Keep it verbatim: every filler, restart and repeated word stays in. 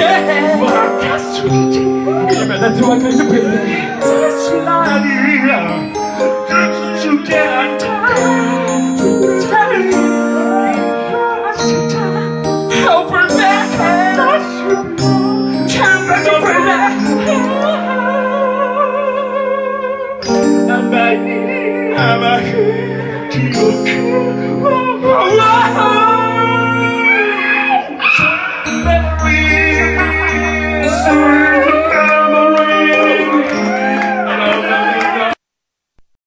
今だって分かるべ甘い記憶